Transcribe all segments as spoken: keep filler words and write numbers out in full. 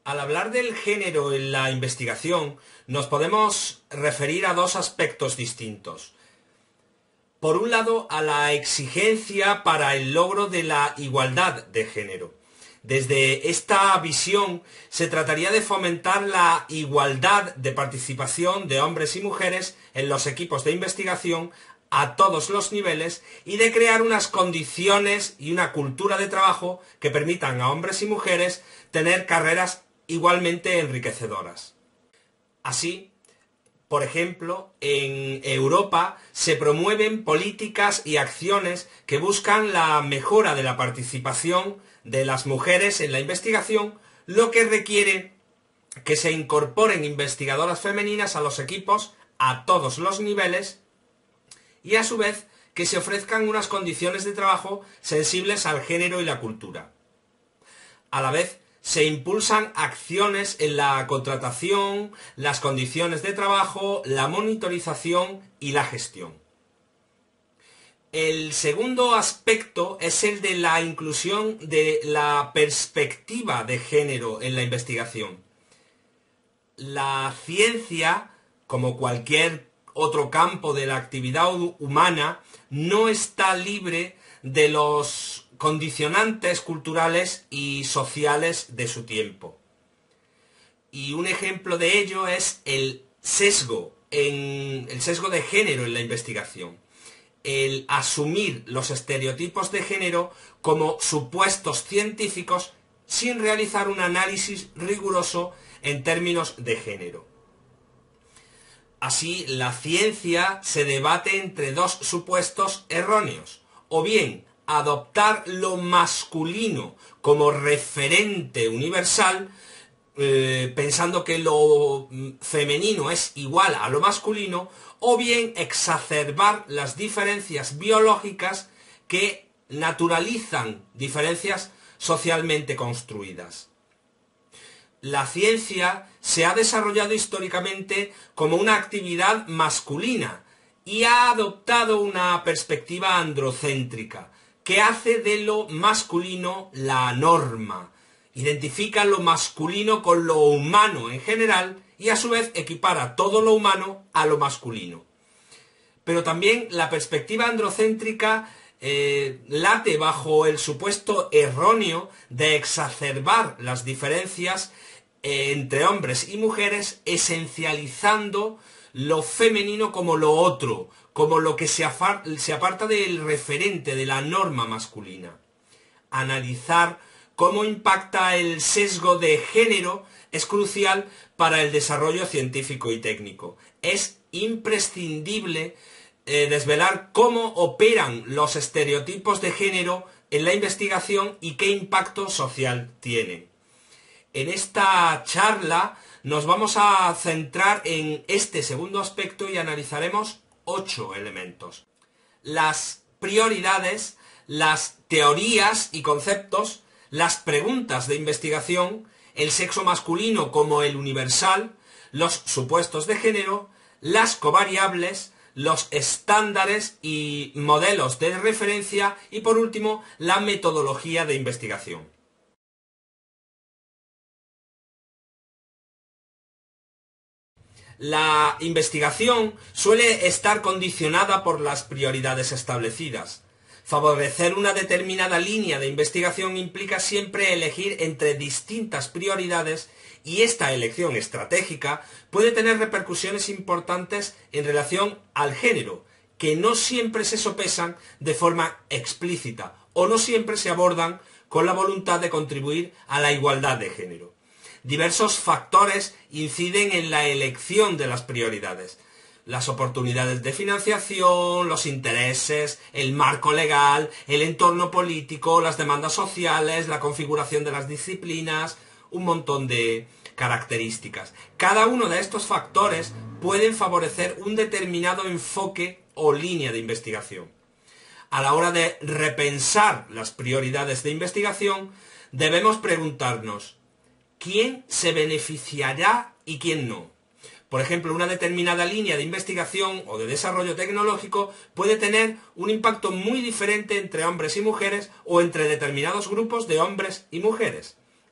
Al hablar del género en la investigación, nos podemos referir a dos aspectos distintos. Por un lado, a la exigencia para el logro de la igualdad de género. Desde esta visión se trataría de fomentar la igualdad de participación de hombres y mujeres en los equipos de investigación a todos los niveles y de crear unas condiciones y una cultura de trabajo que permitan a hombres y mujeres tener carreras igualmente enriquecedoras. Así, por ejemplo, en Europa se promueven políticas y acciones que buscan la mejora de la participación de las mujeres en la investigación, lo que requiere que se incorporen investigadoras femeninas a los equipos a todos los niveles y a su vez que se ofrezcan unas condiciones de trabajo sensibles al género y la cultura. A la vez, se impulsan acciones en la contratación, las condiciones de trabajo, la monitorización y la gestión. El segundo aspecto es el de la inclusión de la perspectiva de género en la investigación. La ciencia, como cualquier otro campo de la actividad humana, no está libre de los condicionantes culturales y sociales de su tiempo. Y un ejemplo de ello es el sesgo, en, el sesgo de género en la investigación. El asumir los estereotipos de género como supuestos científicos sin realizar un análisis riguroso en términos de género. Así, la ciencia se debate entre dos supuestos erróneos, o bien adoptar lo masculino como referente universal, eh, pensando que lo femenino es igual a lo masculino, o bien exacerbar las diferencias biológicas que naturalizan diferencias socialmente construidas. La ciencia se ha desarrollado históricamente como una actividad masculina y ha adoptado una perspectiva androcéntrica, que hace de lo masculino la norma, identifica lo masculino con lo humano en general y a su vez equipara todo lo humano a lo masculino. Pero también la perspectiva androcéntrica eh, late bajo el supuesto erróneo de exacerbar las diferencias eh, entre hombres y mujeres, esencializando lo femenino como lo otro, como lo que se, se aparta del referente, de la norma masculina. Analizar cómo impacta el sesgo de género es crucial para el desarrollo científico y técnico. Es imprescindible eh, desvelar cómo operan los estereotipos de género en la investigación y qué impacto social tienen. En esta charla nos vamos a centrar en este segundo aspecto y analizaremos ocho elementos. Las prioridades, las teorías y conceptos, las preguntas de investigación, el sexo masculino como el universal, los supuestos de género, las covariables, los estándares y modelos de referencia y, por último, la metodología de investigación. La investigación suele estar condicionada por las prioridades establecidas. Favorecer una determinada línea de investigación implica siempre elegir entre distintas prioridades y esta elección estratégica puede tener repercusiones importantes en relación al género, que no siempre se sopesan de forma explícita o no siempre se abordan con la voluntad de contribuir a la igualdad de género. Diversos factores inciden en la elección de las prioridades. Las oportunidades de financiación, los intereses, el marco legal, el entorno político, las demandas sociales, la configuración de las disciplinas, un montón de características. Cada uno de estos factores pueden favorecer un determinado enfoque o línea de investigación. A la hora de repensar las prioridades de investigación, debemos preguntarnos: ¿quién se beneficiará y quién no? Por ejemplo, una determinada línea de investigación o de desarrollo tecnológico puede tener un impacto muy diferente entre hombres y mujeres o entre determinados grupos de hombres y mujeres.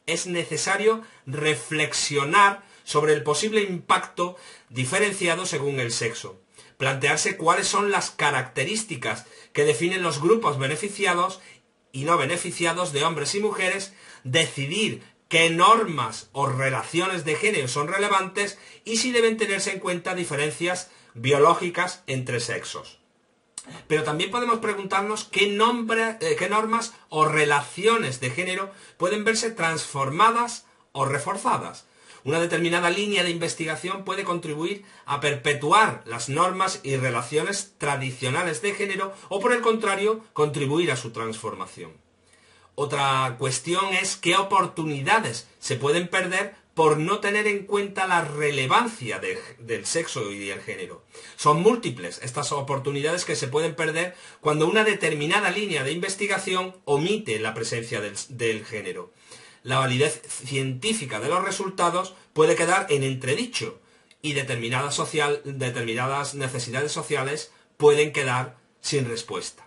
es necesario reflexionar sobre el posible impacto diferenciado según el sexo, plantearse cuáles son las características que definen los grupos beneficiados y no beneficiados de hombres y mujeres, decidir qué normas o relaciones de género son relevantes y si deben tenerse en cuenta diferencias biológicas entre sexos. Pero también podemos preguntarnos qué, nombre, eh, qué normas o relaciones de género pueden verse transformadas o reforzadas. Una determinada línea de investigación puede contribuir a perpetuar las normas y relaciones tradicionales de género o, por el contrario, contribuir a su transformación. Otra cuestión es qué oportunidades se pueden perder por no tener en cuenta la relevancia de, del sexo y del género. Son múltiples estas oportunidades que se pueden perder cuando una determinada línea de investigación omite la presencia del, del género. La validez científica de los resultados puede quedar en entredicho y determinadas, social, determinadas necesidades sociales pueden quedar sin respuesta.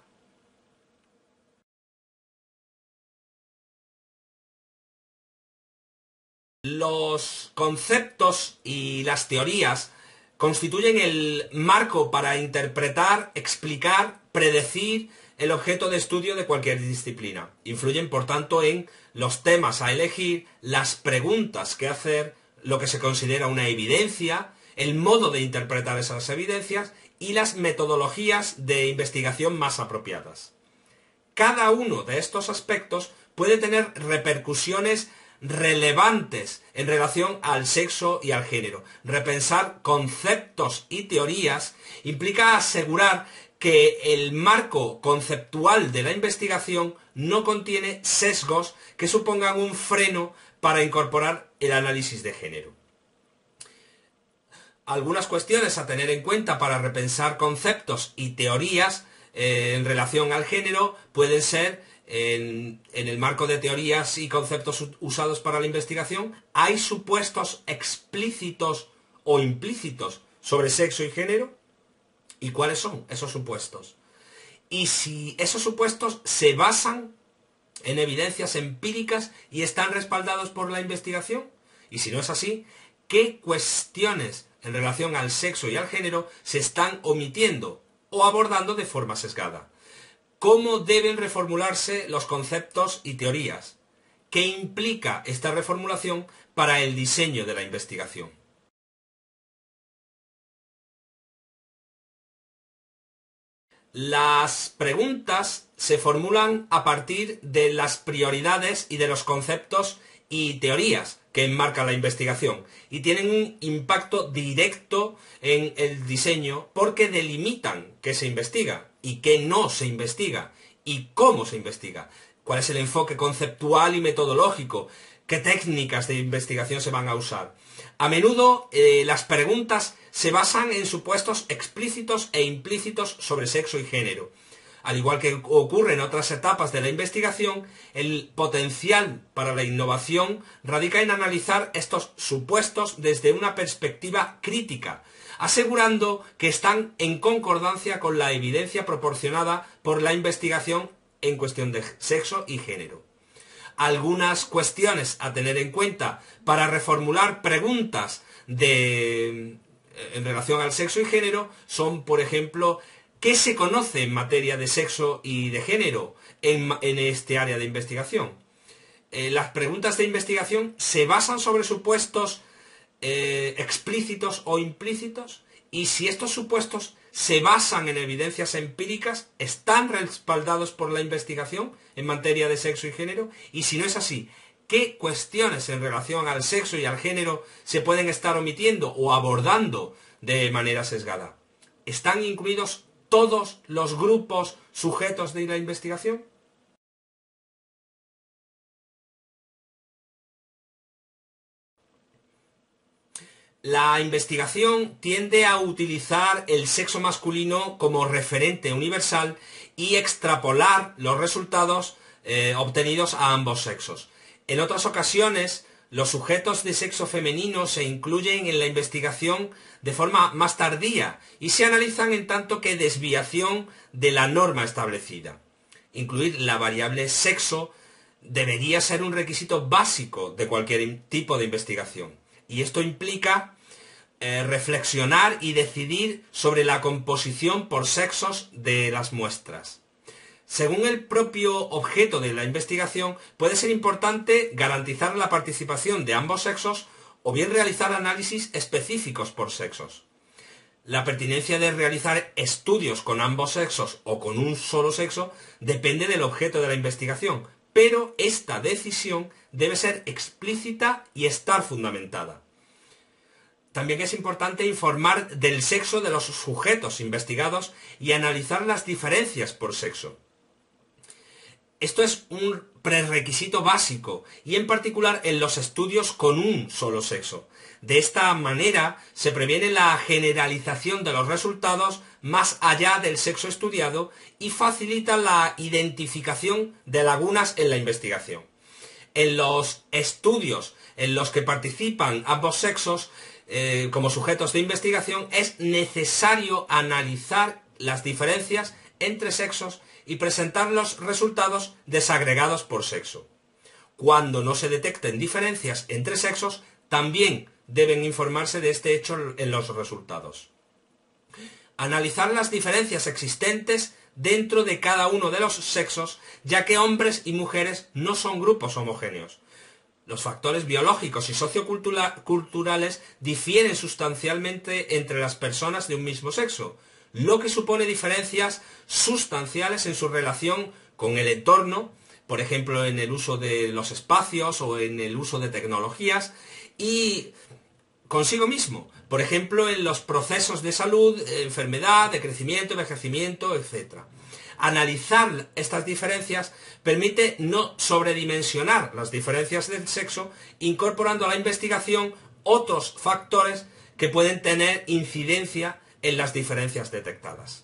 Los conceptos y las teorías constituyen el marco para interpretar, explicar, predecir el objeto de estudio de cualquier disciplina. Influyen, por tanto, en los temas a elegir, las preguntas que hacer, lo que se considera una evidencia, el modo de interpretar esas evidencias y las metodologías de investigación más apropiadas. Cada uno de estos aspectos puede tener repercusiones relevantes en relación al sexo y al género. Repensar conceptos y teorías implica asegurar que el marco conceptual de la investigación no contiene sesgos que supongan un freno para incorporar el análisis de género. Algunas cuestiones a tener en cuenta para repensar conceptos y teorías eh, en relación al género pueden ser En, en el marco de teorías y conceptos usados para la investigación, ¿hay supuestos explícitos o implícitos sobre sexo y género? ¿Y cuáles son esos supuestos? Y si esos supuestos se basan en evidencias empíricas y están respaldados por la investigación. Y si no es así, ¿qué cuestiones en relación al sexo y al género se están omitiendo o abordando de forma sesgada? ¿Cómo deben reformularse los conceptos y teorías? ¿Qué implica esta reformulación para el diseño de la investigación? Las preguntas se formulan a partir de las prioridades y de los conceptos y teorías que enmarcan la investigación y tienen un impacto directo en el diseño porque delimitan qué se investiga y qué no se investiga y cómo se investiga, cuál es el enfoque conceptual y metodológico, qué técnicas de investigación se van a usar. A menudo eh, las preguntas se basan en supuestos explícitos e implícitos sobre sexo y género. Al igual que ocurre en otras etapas de la investigación, el potencial para la innovación radica en analizar estos supuestos desde una perspectiva crítica, asegurando que están en concordancia con la evidencia proporcionada por la investigación en cuestión de sexo y género. Algunas cuestiones a tener en cuenta para reformular preguntas de, en relación al sexo y género son, por ejemplo, ¿qué se conoce en materia de sexo y de género en, en este área de investigación? Eh, las preguntas de investigación se basan sobre supuestos eh, explícitos o implícitos, y si estos supuestos se basan en evidencias empíricas, ¿están respaldados por la investigación en materia de sexo y género? Y si no es así, ¿qué cuestiones en relación al sexo y al género se pueden estar omitiendo o abordando de manera sesgada? ¿Están incluidos todos los grupos sujetos de la investigación? La investigación tiende a utilizar el sexo masculino como referente universal y extrapolar los resultados eh, obtenidos a ambos sexos. En otras ocasiones, los sujetos de sexo femenino se incluyen en la investigación de forma más tardía y se analizan en tanto que desviación de la norma establecida. Incluir la variable sexo debería ser un requisito básico de cualquier tipo de investigación. Y esto implica eh, reflexionar y decidir sobre la composición por sexos de las muestras. Según el propio objeto de la investigación, puede ser importante garantizar la participación de ambos sexos o bien realizar análisis específicos por sexos. La pertinencia de realizar estudios con ambos sexos o con un solo sexo depende del objeto de la investigación, pero esta decisión debe ser explícita y estar fundamentada. También es importante informar del sexo de los sujetos investigados y analizar las diferencias por sexo. Esto es un prerequisito básico y en particular en los estudios con un solo sexo. De esta manera se previene la generalización de los resultados más allá del sexo estudiado y facilita la identificación de lagunas en la investigación. En los estudios en los que participan ambos sexos eh, como sujetos de investigación es necesario analizar las diferencias entre sexos y presentar los resultados desagregados por sexo. Cuando no se detecten diferencias entre sexos, también deben informarse de este hecho en los resultados. Analizar las diferencias existentes dentro de cada uno de los sexos, ya que hombres y mujeres no son grupos homogéneos. Los factores biológicos y socioculturales difieren sustancialmente entre las personas de un mismo sexo, lo que supone diferencias sustanciales en su relación con el entorno, por ejemplo en el uso de los espacios o en el uso de tecnologías, y consigo mismo, por ejemplo en los procesos de salud, enfermedad, de crecimiento, envejecimiento, etcétera. Analizar estas diferencias permite no sobredimensionar las diferencias del sexo, incorporando a la investigación otros factores que pueden tener incidencia en las diferencias detectadas.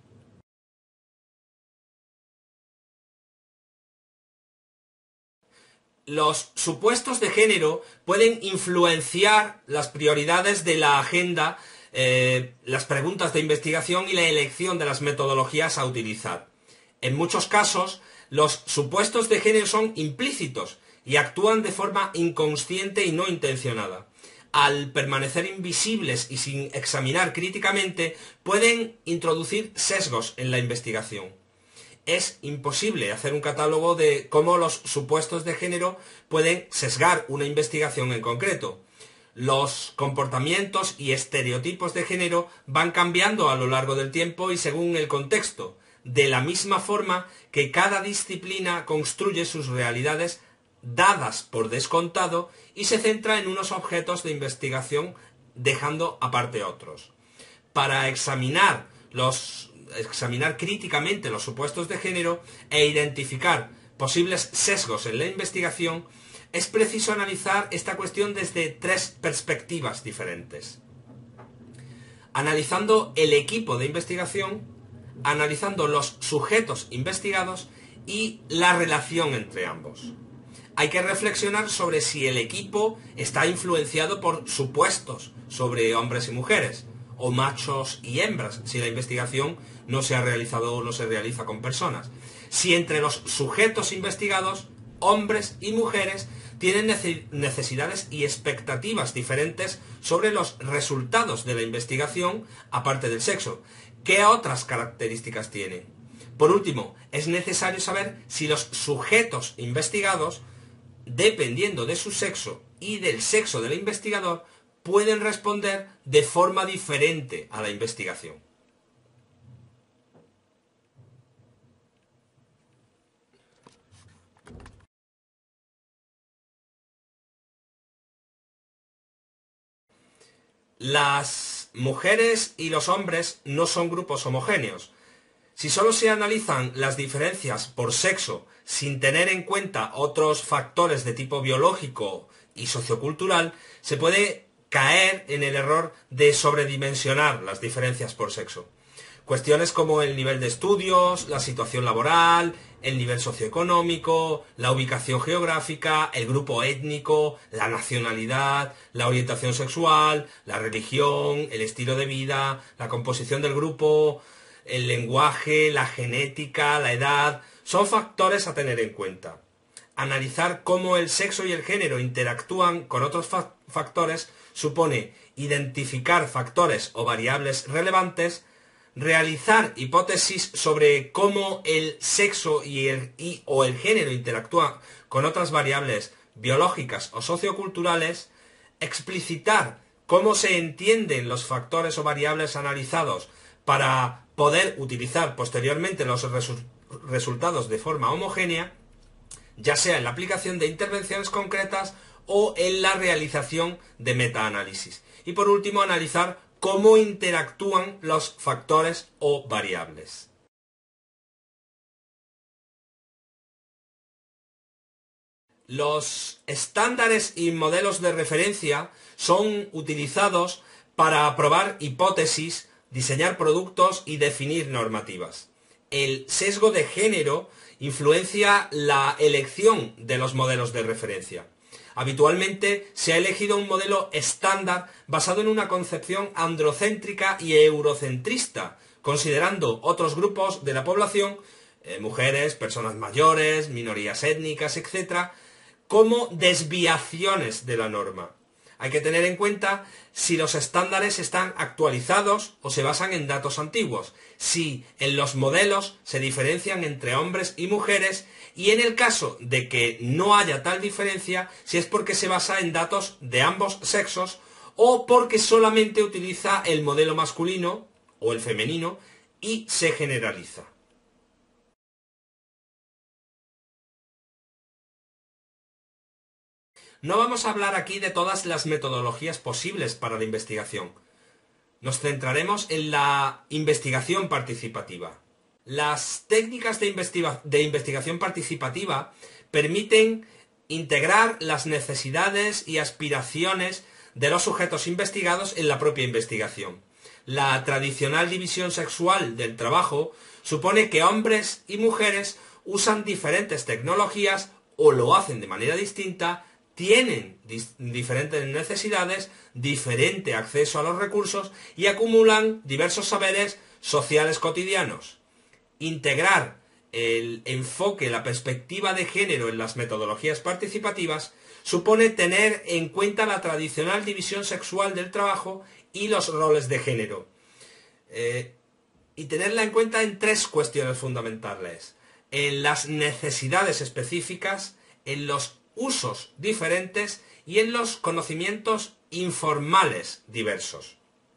Los supuestos de género pueden influenciar las prioridades de la agenda, eh, las preguntas de investigación y la elección de las metodologías a utilizar. En muchos casos, los supuestos de género son implícitos y actúan de forma inconsciente y no intencionada. Al permanecer invisibles y sin examinar críticamente, pueden introducir sesgos en la investigación. Es imposible hacer un catálogo de cómo los supuestos de género pueden sesgar una investigación en concreto. Los comportamientos y estereotipos de género van cambiando a lo largo del tiempo y según el contexto, de la misma forma que cada disciplina construye sus realidades dadas por descontado y se centra en unos objetos de investigación dejando aparte otros. Para examinar, los, examinar críticamente los supuestos de género e identificar posibles sesgos en la investigación, es preciso analizar esta cuestión desde tres perspectivas diferentes. Analizando el equipo de investigación, analizando los sujetos investigados y la relación entre ambos. Hay que reflexionar sobre si el equipo está influenciado por supuestos sobre hombres y mujeres, o machos y hembras, si la investigación no se ha realizado o no se realiza con personas. Si entre los sujetos investigados, hombres y mujeres, tienen necesidades y expectativas diferentes sobre los resultados de la investigación, aparte del sexo. ¿Qué otras características tienen? Por último, es necesario saber si los sujetos investigados, dependiendo de su sexo y del sexo del investigador, pueden responder de forma diferente a la investigación. Las mujeres y los hombres no son grupos homogéneos. Si solo se analizan las diferencias por sexo sin tener en cuenta otros factores de tipo biológico y sociocultural, se puede caer en el error de sobredimensionar las diferencias por sexo. Cuestiones como el nivel de estudios, la situación laboral, el nivel socioeconómico, la ubicación geográfica, el grupo étnico, la nacionalidad, la orientación sexual, la religión, el estilo de vida, la composición del grupo, el lenguaje, la genética, la edad, son factores a tener en cuenta. Analizar cómo el sexo y el género interactúan con otros fa- factores supone identificar factores o variables relevantes, realizar hipótesis sobre cómo el sexo y el, y, o el género interactúan con otras variables biológicas o socioculturales, explicitar cómo se entienden los factores o variables analizados para poder utilizar posteriormente los resu- resultados de forma homogénea, ya sea en la aplicación de intervenciones concretas o en la realización de metaanálisis. Y por último, analizar cómo interactúan los factores o variables. Los estándares y modelos de referencia son utilizados para probar hipótesis, diseñar productos y definir normativas. El sesgo de género influencia la elección de los modelos de referencia. Habitualmente se ha elegido un modelo estándar basado en una concepción androcéntrica y eurocentrista, considerando otros grupos de la población, eh, mujeres, personas mayores, minorías étnicas, etcétera, como desviaciones de la norma. Hay que tener en cuenta si los estándares están actualizados o se basan en datos antiguos, si en los modelos se diferencian entre hombres y mujeres y en el caso de que no haya tal diferencia, si es porque se basa en datos de ambos sexos o porque solamente utiliza el modelo masculino o el femenino y se generaliza. No vamos a hablar aquí de todas las metodologías posibles para la investigación. Nos centraremos en la investigación participativa. Las técnicas de, investiga- de investigación participativa permiten integrar las necesidades y aspiraciones de los sujetos investigados en la propia investigación. La tradicional división sexual del trabajo supone que hombres y mujeres usan diferentes tecnologías o lo hacen de manera distinta, tienen diferentes necesidades, diferente acceso a los recursos y acumulan diversos saberes sociales cotidianos. Integrar el enfoque, la perspectiva de género en las metodologías participativas supone tener en cuenta la tradicional división sexual del trabajo y los roles de género. Eh, y tenerla en cuenta en tres cuestiones fundamentales: en las necesidades específicas, en los usos diferentes y en los conocimientos informales diversos.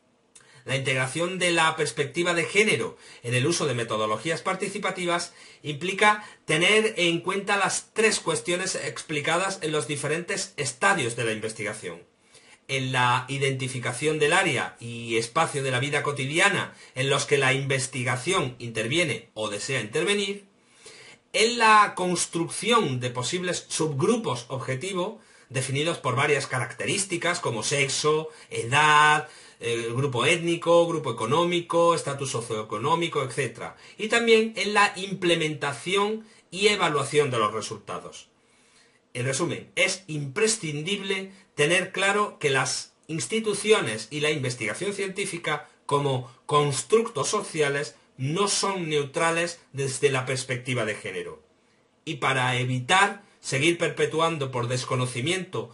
La integración de la perspectiva de género en el uso de metodologías participativas implica tener en cuenta las tres cuestiones explicadas en los diferentes estadios de la investigación. En la identificación del área y espacio de la vida cotidiana en los que la investigación interviene o desea intervenir, en la construcción de posibles subgrupos objetivo definidos por varias características como sexo, edad, eh, grupo étnico, grupo económico, estatus socioeconómico, etcétera. Y también en la implementación y evaluación de los resultados. En resumen, es imprescindible tener claro que las instituciones y la investigación científica como constructos sociales no son neutrales desde la perspectiva de género. Y para evitar seguir perpetuando por desconocimiento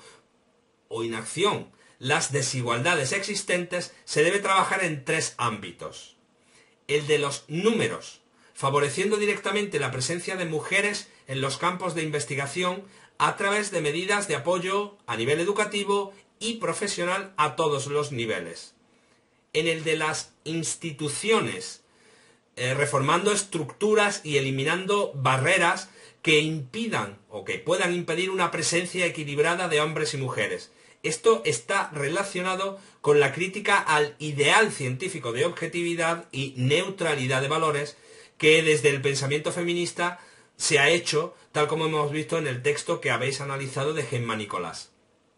o inacción las desigualdades existentes, se debe trabajar en tres ámbitos. El de los números, favoreciendo directamente la presencia de mujeres en los campos de investigación a través de medidas de apoyo a nivel educativo y profesional a todos los niveles. En el de las instituciones, eh, reformando estructuras y eliminando barreras que impidan o que puedan impedir una presencia equilibrada de hombres y mujeres. Esto está relacionado con la crítica al ideal científico de objetividad y neutralidad de valores que desde el pensamiento feminista se ha hecho, tal como hemos visto en el texto que habéis analizado de Gemma Nicolás.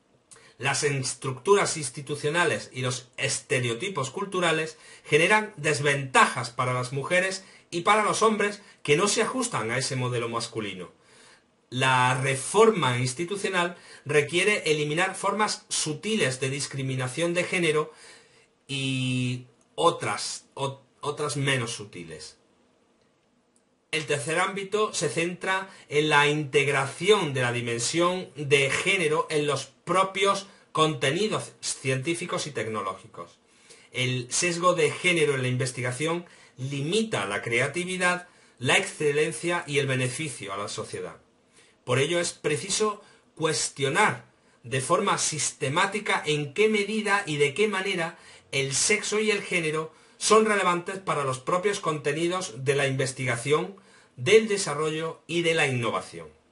Las estructuras institucionales y los estereotipos culturales generan desventajas para las mujeres y para los hombres que no se ajustan a ese modelo masculino. La reforma institucional requiere eliminar formas sutiles de discriminación de género y otras, o, otras menos sutiles. El tercer ámbito se centra en la integración de la dimensión de género en los propios contenidos científicos y tecnológicos. El sesgo de género en la investigación limita la creatividad, la excelencia y el beneficio a la sociedad. Por ello es preciso cuestionar de forma sistemática en qué medida y de qué manera el sexo y el género son relevantes para los propios contenidos de la investigación, del desarrollo y de la innovación.